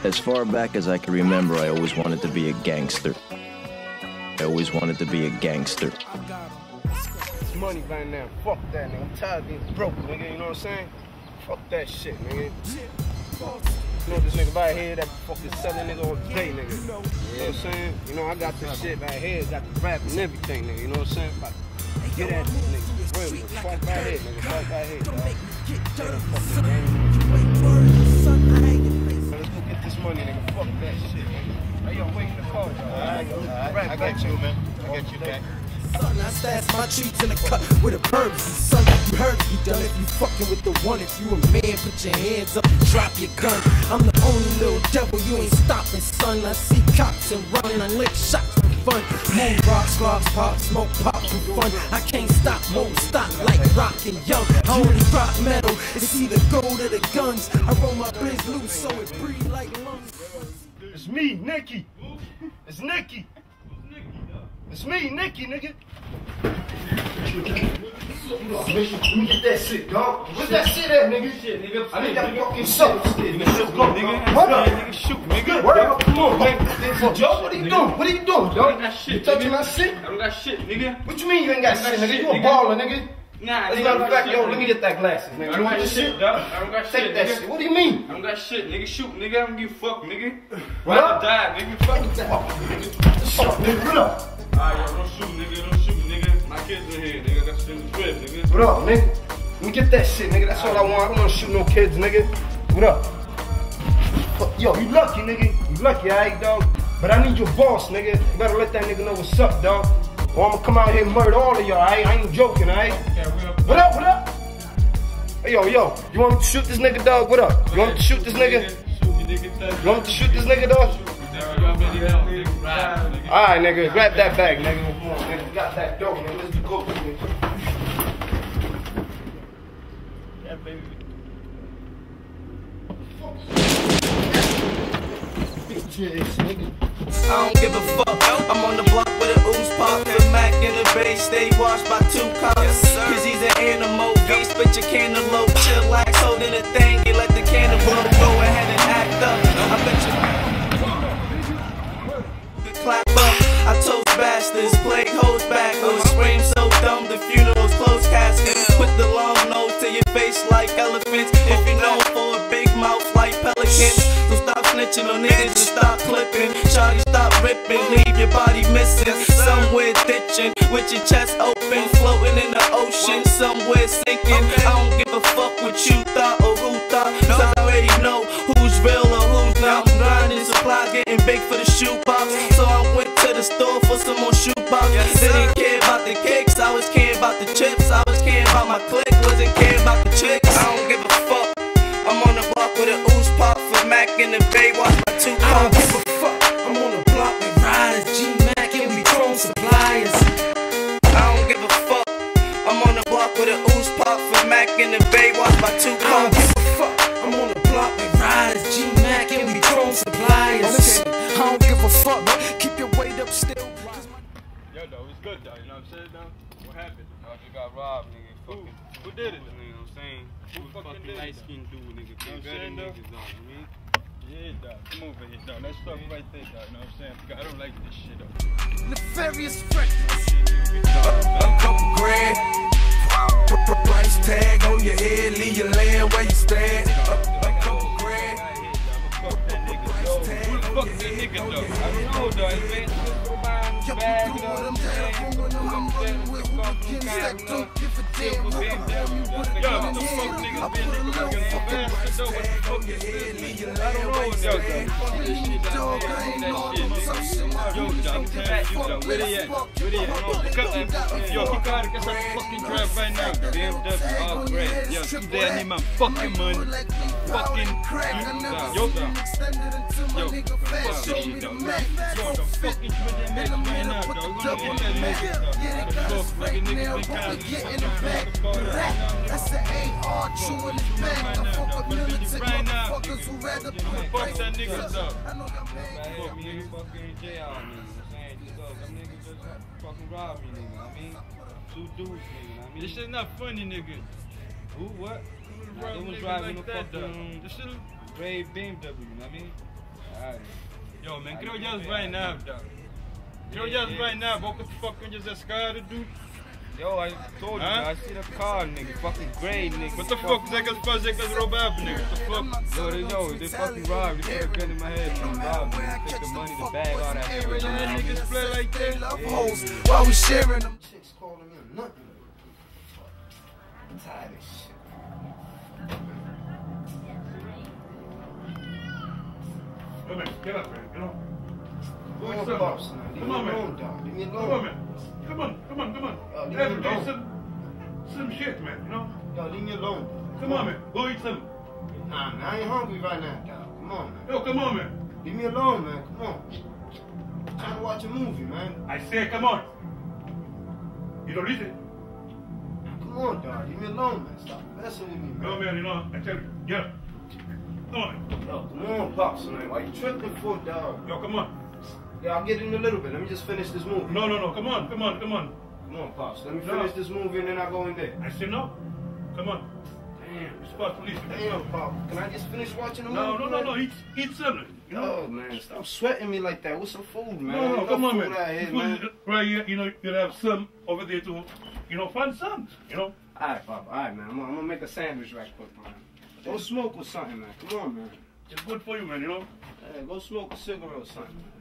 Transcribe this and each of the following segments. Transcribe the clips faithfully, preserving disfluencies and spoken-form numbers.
As far back as I can remember, I always wanted to be a gangster. I always wanted to be a gangster. It's money right now. Fuck that, nigga. I'm tired of being broke, nigga. You know what I'm saying? Fuck that shit, nigga. You know this nigga right here, that fucking selling nigga all day, nigga. You know what I'm saying? You know, I got this shit right here, got the rap and everything, nigga. You know what I'm saying? If I get at this nigga, real nigga. Fuck right here, nigga. Fuck right here, dog. Say the fucking game. Let's go get this money, nigga. Fuck that shit, nigga. Hey, yo, wait in the car, dog. Alright, alright. I got you, man. I got you, back. Son, I stash my treats in the cut with a purpose. Son, you heard me done if you fucking with the one. If you a man, put your hands up and drop your gun. I'm the only little devil you ain't stopping, son. I see cops and run, I lick shots for fun. Moon rocks, rocks, pop, smoke, pop for fun. I can't stop, won't stop like Rock and Young. I only rock metal, it's either gold or the guns. I roll my biz loose so it breathe like lungs. It's me, Nicky. It's Nicky. It's me, Nicky, nigga. Let me get that shit, dog. Where's that shit at, nigga? Shit, nigga. I need that fucking soap. Nigga, let's go, nigga. What? Nigga, shoot, nigga. What? Come on, man. Joe, what are you doing? What are you doing, dog? I ain't got shit. You touching my shit? I don't got shit, nigga. What you mean you ain't got shit, nigga? You a baller, nigga. Nah, it's not fact, yo, let me get that glasses, nigga. I don't got shit, dog. I don't got shit. Take that shit. What do you mean? I don't got shit, nigga. Shoot, nigga. I don't give a fuck, nigga. What? I die, nigga. Fuck that. Shut up, nigga. What up? Alright, yo, don't shoot, nigga, don't shoot, nigga. My kids are here, nigga. That's in the crib, nigga. What up, nigga? Let me get that shit, nigga. That's all I want. I don't want to shoot no kids, nigga. What up? Yo, you lucky, nigga. You lucky, alright, dog? But I need your boss, nigga. You better let that nigga know what's up, dog. Or I'm gonna come out here and murder all of y'all, alright? I ain't joking, alright? What up, what up? Hey, yo, yo. You want me to shoot this nigga, dog? What up? You want me to shoot this nigga? You want me to shoot this nigga, dog? Alright, nigga, grab that bag, nigga. Come on, nigga. You got that dope, nigga. Let's go, nigga. Yeah, baby. Bitch ass, nigga. I don't give a fuck. I'm on the block with a ooze pop. The Mac in the bay, stay washed by two cops. Yes, cause he's an animal. V spit your cantaloupe. Chillax, holding a thing. You let the candle blow. Go ahead and act up. I bet you. Clap up, I toast bastards, play hoes backwards, scream so dumb the funeral's closed casket. Put the long nose to your face like elephants. If you're known for a big mouth like pelicans, so stop snitching on niggas and stop clipping. Shawty, stop ripping, leave your body missing. Somewhere ditching, with your chest open, floating in the ocean, somewhere sinking. I don't give a fuck what you thought or who thought, cause I already know who's real or who's not. I'm grinding supply, getting big for the shoebox. So I went to the store for some more shoebox. Didn't care about the cakes, I was caring about the chips. I was caring about my clique, wasn't caring about the chicks. I don't give a fuck. I'm on the block with an ooze pop for Mac in the bay, watch my two cars. I don't give a fuck. I'm on the block with riders, G-Mac and we chrome suppliers. I don't give a fuck. I'm on the block with an ooze pop for Mac in the bay, watch my two cars. I don't give a fuck. I'm on the block with riders, G-Mac and we chrome suppliers. I don't give a fuck. Keep your weight up still. Yo, though, it's good, though. You know what I'm saying, though? What happened? I just got robbed, nigga. Fucking, who, who did it, though? You know what I'm saying? Who fucking light-skinned dude, nigga? You know what I'm saying, though? Niggas on, I mean? Yeah, dog. Come over here, dog. Let's talk right there, dog. You know what I'm saying? I don't like this shit, though. Nefarious freckles. A couple grand. Price tag on your head. Leave your land where you stand. A couple grand. Price tag on your head. Nigga, though. I don't know, though. It's been so bad, you know what I'm saying? You know what I'm saying? We're fucking kind of don't give a damn what I'm doing. Yo, what the fuck niggas been fucking fast to do? What the fuck is this? I don't know, yo, this shit down there, that shit, nigga. Yo, dog, tell you, dog, where they at? Where they at? No, because, yo, he gotta get that fucking drive right now. B M W, all great. Yo, today I need my fucking money. Fucking, yo, dog. Yo, fuck this shit, dog. Yo, the fucking twenty minutes right now, dog. We gonna get that nigga, dog. The fuck, like a nigga been kind of fucking that's the A R true in the back. I fuck with militant motherfuckers who rather put fuck that nigga, dog. I know that man. Fuck me, nigga, fucking jail, nigga. I'm saying, just dog, them niggas just fucking robbed me, nigga. I mean, two dudes, nigga. I mean, this shit not funny, nigga. Who, what? Nah, they was driving a fucking gray B M W, you know what I mean? Yo, man, can you just right now, dog? Can you just right now, what the fuck can you just scared to do? Yo, I told you, huh? I see the car, nigga. Fucking gray, nigga. What the fuck, Zekas first, Zekas rob up, nigga? What the fuck? Yo, they know, they fucking robbed. They put a gun in my head and robbed me. They take the money, the bag, all that shit. Yeah, niggas play like that. Yeah. While we sharing them. Chicks calling me nothing. I'm tired of shit. Come on, get up, man. Get up. Go on, boss, man. Come on, man. Alone, dog. Leave me alone. Come on, man. Come on, come on, come on. Yo, leave Every me day alone. some, some shit, man, you know? Yo, leave me alone. Come on, man. Go eat some. Nah, man, I ain't hungry right now, dog. Come on, man. Yo, come on, man. Leave me alone, man. Come on. I'm trying to watch a movie, man. I say, come on. You don't listen? Come on, dog. Leave me alone, man. Stop messing with me, man. No, man, you know, I tell you, get up. Come on, man. Yo, come on, Pops, man. Why you tripping for, dog? Yo, come on. Yeah, I'll get in a little bit. Let me just finish this movie. No, no, no, come on, come on, come on. Come on, Pops. Let me No. finish this movie and then I'll go in there. I say no. Come on. Damn. You're supposed to listen. Damn, Pop. Can I just finish watching the movie? No, no, no, man? no. Eat, eat something. You know? Yo, man, stop sweating me like that. What's some food, man? No, no, Ain't come on, food man. out here, You man. put it right here, you know, you'll have some over there to, you know, find some, you know. Alright, Pop. Alright, man. I'm gonna, I'm gonna make a sandwich right quick, man. Go smoke or something, man. Come on, man. It's good for you, man, you know. Hey, go smoke a cigarette or something, man.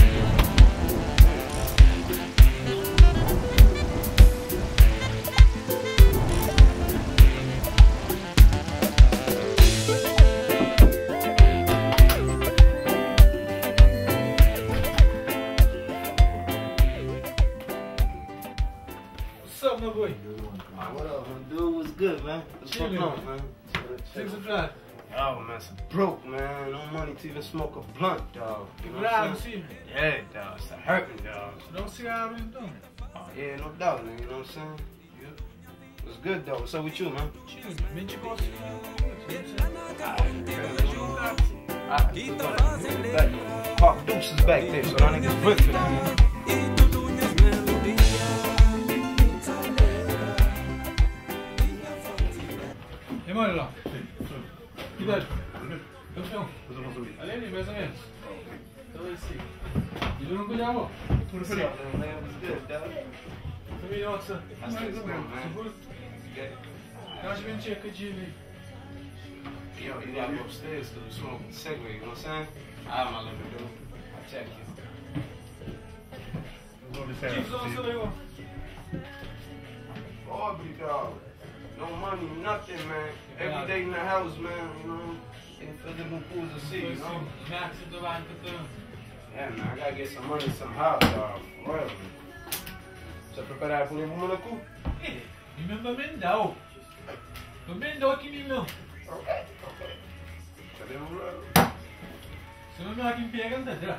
What's up, my boy? What up, man? Dude, what's good, man? What's going on, man? Things are dry. Oh, man, it's broke, man. No money to even smoke a blunt, dog. You know what Glad I'm to saying? see me. Yeah, dog. It's hurting, dog. Don't see how I'm doing. Oh, yeah, no doubt, man. You know what I'm saying? Yeah. What's good, though? What's up with you, man? Chill, man. You go Alright, Pop Deuce is back there, so that nigga's good for that, man. E mora lá. Que idade? Campeão. Além mais ou menos. Então é assim. E tu não cuidava? What's up, man? What's good, dog? Família, nossa. That's what's good, man. Seguro? Acho que a gente tinha que ir. Yo, you gotta go upstairs to smoke a cigarette, you know what I'm saying? I don't know what to do. I'll check you. Chiefs, não sei lá. Aubrey, dog. No money, nothing, man. Every day in the house, man, you know. Getting physical pools of sea, you know. Max do banco também. Yeah, man, I gotta get some money somehow, dog. For real, man. Você preparado para ir pro Monaco? Eh, e mesmo também dá, ó. Também dá aqui mesmo. Ok, ok. Cadê o brother? Se não me aqui pega, não dá.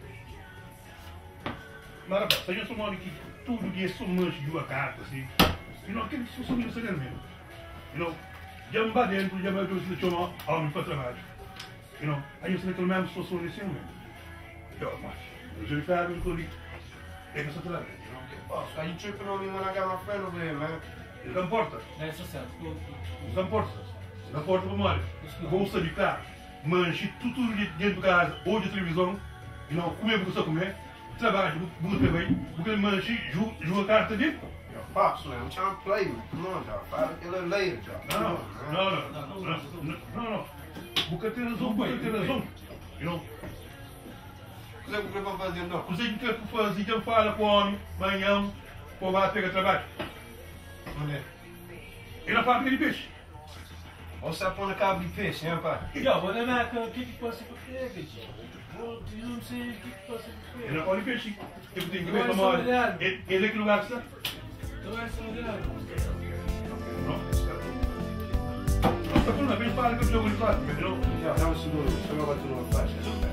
Maravilha, se a gente somar aqui tudo que é somante de uma carta, assim, you know, aquele que somos isso mesmo. You know, já me vai dentro, já me vai se chamar homem para trabalho. You know, aí você tem mesmo situação nesse momento. Eu, mas, eu já estava com ele, é que você trabalha, you know. Boss, why you tripping on me when I got my friend over here, man? Ele não importa, É sucesso. não importa. Não importa para mais. Bolsa de carro, manche, tudo, tudo dentro de casa, ou de televisão, you know, comer porque você comer, trabalho, muito bem, porque manche, joga carta dentro. Yo, Pops, man, I'm trying to play, man. Come on, dog. Five a little later, dog. Não, Come não, on, man. não, não, não, não, não, não. Porque tem razão, porque tem razão. You know, O que é que você vai fazer, não? você tem que fazer, então fala com o homem, amanhã, ou vai pegar trabalho. Onde é? E na fábrica de peixe. Ou você põe na cabo de peixe, hein, pai? Já, vou dar o que que passa por pega, tio. Eu não sei o que que passa por E pega. na fábrica de peixe. Eu tenho que Eu ver acho como olha. olhado. Ele é que lugar que está? Então essa não dá. Não. Não, está falando, vem para que eu jogo de fábrica, não? Já, dá um segundo. Deixa eu bater numa faixa.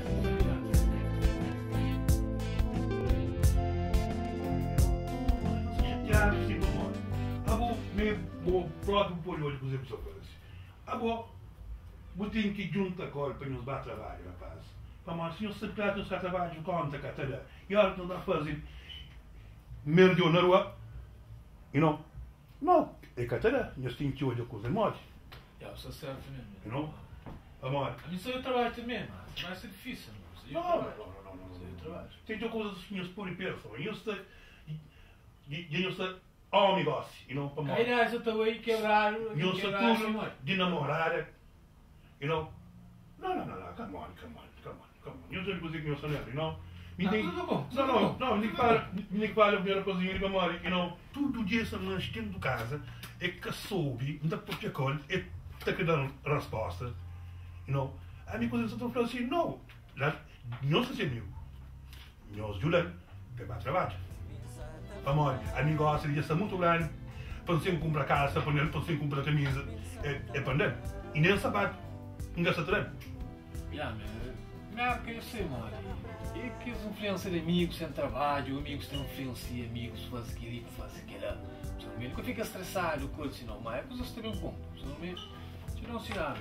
Já, sim, vamos lá. A bo, me, bo, próximo por hoje, por exemplo, só coisa. A bo, bo tem que juntar com para nos dar trabalho, rapaz. Mas se você quer nos trabalho, conta, catara. E olha, não dá para fazer. Merdiu na rua. E não. Não. É catara. Nós temos que olhar com os irmãos. Já, sucesso mesmo. You know? Amor. Isso aí eu trabalho também, mano. Vai ser difícil, não. Não, não, não, não, não. Isso aí eu trabalho. Tem de coisas que nós por perto. E isso e isso ao negócio, e não para morrer. Aí eu estou aí quebrar, eu sou tudo de namorar, you know. Não, não, não, não, come on, come on, come on, come on. Eu estou dizendo que eu sou neto, you know. Não, não, não, não, nem fala, nem fala a primeira coisinha de memória, you know. Tudo dia essa lanche dentro de casa é que soube, não dá para te acolher, é que está dando resposta, you know. A minha coisa está falando assim, não, não se sente meu. Nós ajudamos, tem mais trabalho. Amor, a mim gosta de ser muito grande, para você comprar casa, para você comprar camisa, é, é pandemia. E nem sapato, não gasta treino. Yeah, mas que eu sei, mano. E que as influências de amigos sem trabalho, amigos têm influência, amigos fazem aquilo, fazem aquilo. Você não fica estressado, coisa assim, não, mas é coisas que também compram. Você não me tira um cigarro.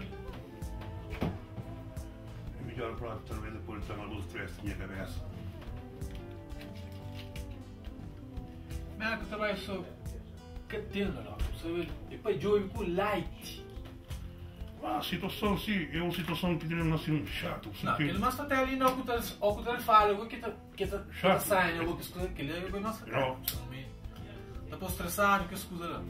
É melhor para talvez depois de tomar luz stress na minha cabeça. Mas eu trabalho só catena, não. Você depois de olho com light. A situação, sim, é uma situação que tem assim um chato. Não, ele mas até ali não o que ele fala, o que está que está saindo, o que escuta que ele é bem mais. Não. Tá por estressado, que escuta lá.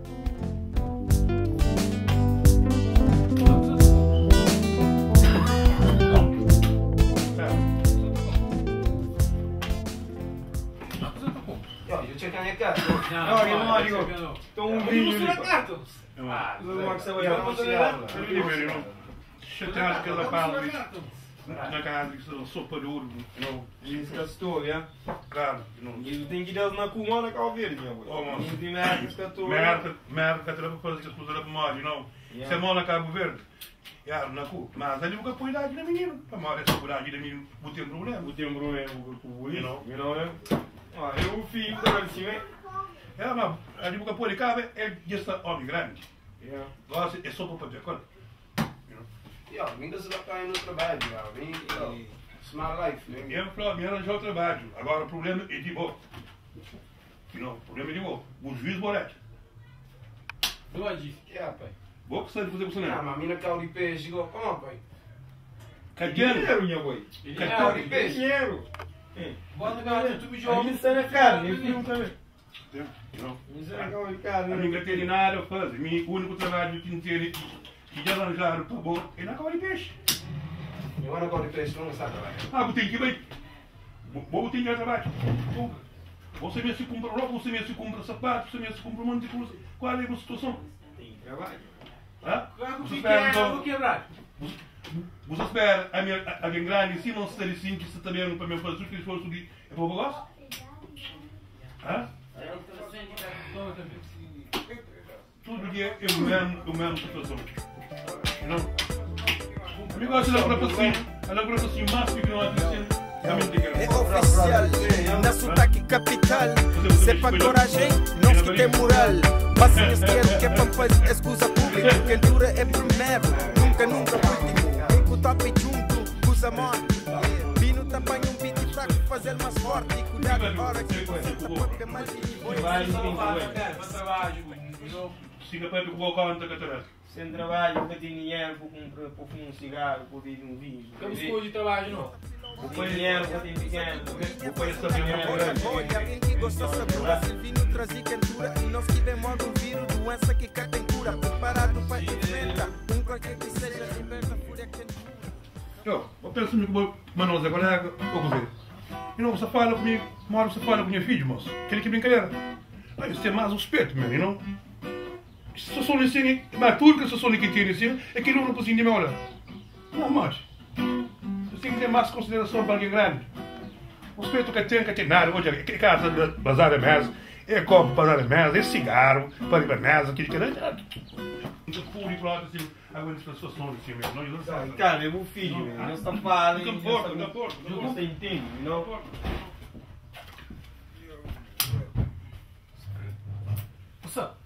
Eu tinha canecado. Não, eu não digo. Estou um vídeo. Ah, não é que você vai dar uma cigarra. Chateado que ela fala na casa que sou sopa de ouro. Isso que eu estou, já? Claro. E tem que dar na comanda com a verde, meu avô. Oh, tem merda que eu estou. Merda, merda que eu estou fazendo que as coisas para morrer, não. Se é mão na Cabo Verde. Ja, na cu. Mas ali nunca põe idade na menina. A maior é segurança da menina. Não tem problema. Não tem problema com o You know. You know, né? Ah, eu o filho da assim, né? É, não. Ali nunca põe de cabo é esse homem grande. Yeah. Gosta é só para fazer acordo. Ja, ainda se dá para ir no trabalho, já. Vem, it's my life, né? Eu falo, me arranjar o trabalho. Agora o problema é de boa. Não, o problema é de boa. O juiz bolete. Boa disso. Que é, pai? Boa que você fazer com você Ah, não. mas a mina caiu de peixe, igual, como, pai? Cadiano. Dinheiro, minha boy. Caiu de peixe. Dinheiro. Bota na tu me joga. Isso é carne, eu filho também. Não. Isso é carne. A minha veterinária faz. O único trabalho que tem que já arranjaram para bom é na cova de peixe. Eu não caiu de peixe, não está trabalhando. Ah, você tem que ir. Vou ter que ir trabalho. Você mesmo se compra roupa, você mesmo se compra sapato, você mesmo se compra um monte de coisa. Qual é a situação? Tem trabalho. Hã? Você Você espera, espera, eu vou quebrar. você espera a minha a minha grande, se não se der assim, que você também não para mim fazer o que esforço de é para o gosto? Hã? Tudo dia é o mesmo, o mesmo situação. Não? O negócio da própria assim, ela própria assim, o máximo que não há de ser, realmente que É oficial, na sotaque capital. Se é pra coragem, nós que tem moral. Passem esse dinheiro que é para excusa pública. Quem dura é primeiro, nunca, nunca último. Enco top junto, usa mão. Vino tapanha um beat fraco, fazer mais forte. Cuidado a hora que você tá pode ter mais de Vai, não tem Para trabalho. siga para o balcão da catarata. sem trabalho, nunca tem dinheiro para comprar para fumar um cigarro, para beber um vinho. Como se de trabalho, não? Vou pôr dinheiro para ter pequeno. Vou pôr essa minha Olha, alguém que gosta de sabor, Silvino trazia quentura. E nós que demora um vírus, doença que cá tem cura. Preparado para enfrentar, um qualquer que seja, liberta, fúria, quentura. Eu, eu penso comigo, Manoel, Zé Colega, vou dizer. E não, você fala comigo, uma hora você fala com minha filha, moço. Aquele que brincadeira. Mas isso é mais um respeito, meu, não? Se eu sou ensino, mas tudo que eu sou que tem ensino, é que não consigo de me olhar. Não mais. Você tem que ter mais consideração para alguém grande. O respeito que tem, que tem nada. Hoje, aquele casa de bazar é mesa, é copo para bazar é mesa, é cigarro para ir para mesa, aquele que é. Então, puro e pronto, assim, agora as pessoas são assim mesmo, não? Não sabe. Cara, é meu filho, não está falando. Não importa, não importa. Não você entende, não? What's up?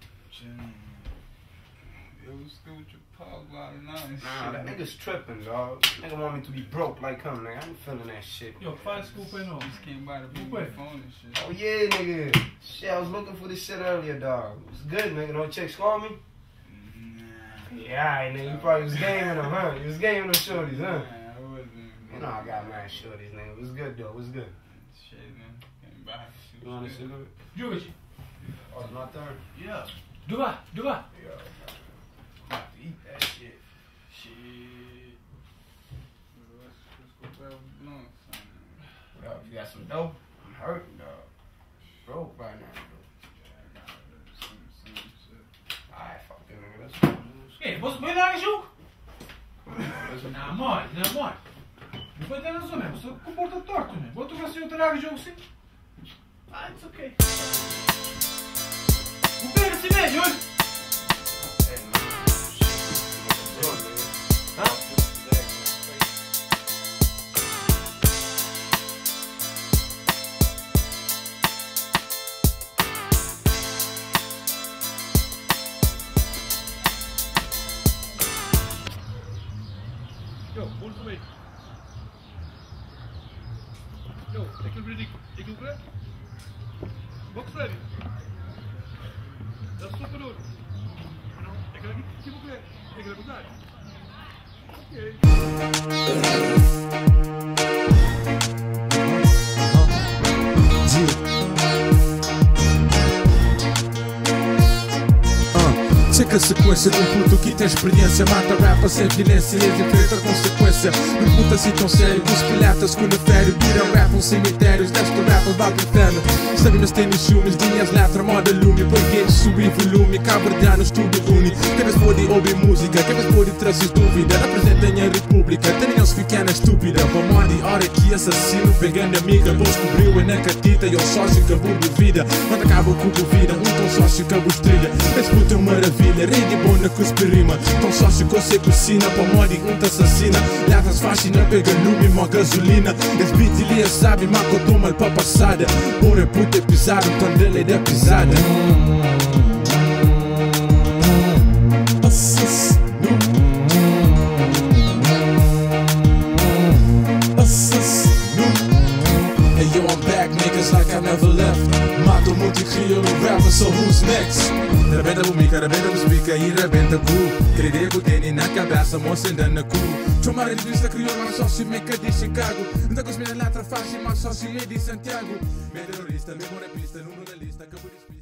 Yo, what's good with your pug? A lot of nice. Nah, that nigga's tripping, dog. Nigga want me to be broke like him, nigga. I ain't feeling that shit. Yo, faz desculpa aí, não. Just came by to bring Wait. my phone and shit. Oh yeah, nigga. Shit, I was looking for this shit earlier, dog. It's good, nigga. No chicks call me? Nah. Yeah, Yeah, alright, nigga. You probably was gaming them, huh? You was gaming them shorties, huh? Man, I wasn't. You know I got mad shorties, nigga. It was good, though. It was good. Shit, man. Can't buy shit. You want a cigarette? George. Oh, it's my turn? Yeah. Duba, Duba. Yeah. I'm about to eat that shit. Shit. Let's, let's go back with blunt, son. Yo, if you got some dope, I'm hurting, dog. Broke right now, bro. Yeah, I got some, some shit. Alright, fuck it, nigga. Let's go. Ei, posso pôr lá, Ju? Não, mole, não, mole. Não foi ter razão mesmo, só comporta torto, né? Bota o bracinho trago o jogo sim. Ah, it's okay. O pega se vê, Júlio. Hey, man. Shit. Bro, nigga. Huh? Yo, bol voor mij. Yo, ik wil niet. Ik doe het. Wat zeg je? Dat is super door. Ik ga niet. Ik doe het. Ik ga het doen. Checa a sequência de um puto que tem experiência. Mata rapa sem violência e enfrenta a consequência. Um puto assim tão sério que os pilhatas com nefério viram rap uns cemitérios. Desta rap vai pro inferno. Sabinas têm ciúmes, linhas letra, moda lume. Porque subir volume, cabredianos tudo une. Quem vez pode ouvir música, quem vez pode trazer dúvida. Representem a república, tenham-se pequena estúpida. Vamos hora que assassino pegando amiga. Vos cobriu e na catita e o sócio que vos duvida. Quando acaba com a vida, um tão sócio que vos trilha. Esse puto é uma maravilha. Rei de bona cuspe rima. Tão sócio que você cocina. Pra mori um te assassina. Latas faxina, pega lume, mó gasolina. Esse beat ele é sabe, maco toma pra passada. Ora puta é pisado, então dele é pisada. Assassino. Assassino. Hey yo, I'm back, niggas, like I never left. Mato muito e crio no rapper, so who's next? Rebenta bumica, rebenta buspica e rebenta cu. Creio que tem na cabeça, moça andando na cu. Chamar de vista criou mais sócio, meca de Chicago. Anda com os minhas letras fáceis, mais sócio é de Santiago. Meu terrorista, meu morapista, número da lista, acabou de